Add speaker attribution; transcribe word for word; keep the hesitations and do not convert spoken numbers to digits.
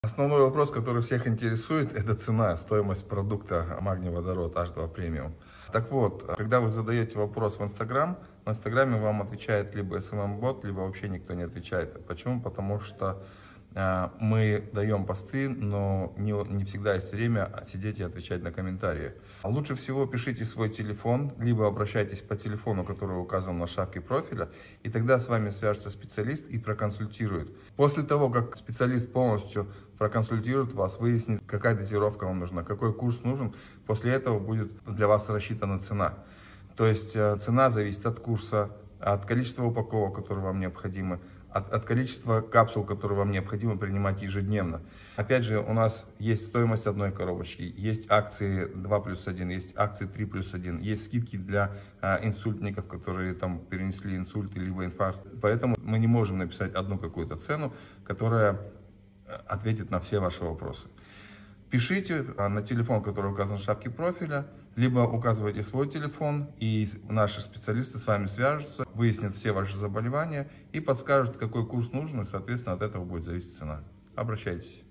Speaker 1: Основной вопрос, который всех интересует, это цена, стоимость продукта магний-водород эйч два Premium. Так вот, когда вы задаете вопрос в Instagram, в Инстаграме вам отвечает либо эс эм эм-бот, либо вообще никто не отвечает. Почему? Потому что э, мы даем посты, но не, не всегда есть время сидеть и отвечать на комментарии. Лучше всего пишите свой телефон, либо обращайтесь по телефону, который указан на шапке профиля, и тогда с вами свяжется специалист и проконсультирует. После того, как специалист полностью проконсультирует вас, выяснит, какая дозировка вам нужна, какой курс нужен, после этого будет для вас рассчитана цена. То есть цена зависит от курса, от количества упаковок, которые вам необходимы, от, от количества капсул, которые вам необходимо принимать ежедневно. Опять же, у нас есть стоимость одной коробочки, есть акции два плюс один, есть акции три плюс один, есть скидки для а, инсультников, которые там перенесли инсульт либо инфаркт. Поэтому мы не можем написать одну какую-то цену, которая ответит на все ваши вопросы. Пишите на телефон, который указан в шапке профиля, либо указывайте свой телефон, и наши специалисты с вами свяжутся, выяснят все ваши заболевания и подскажут, какой курс нужен, и, соответственно, от этого будет зависеть цена. Обращайтесь.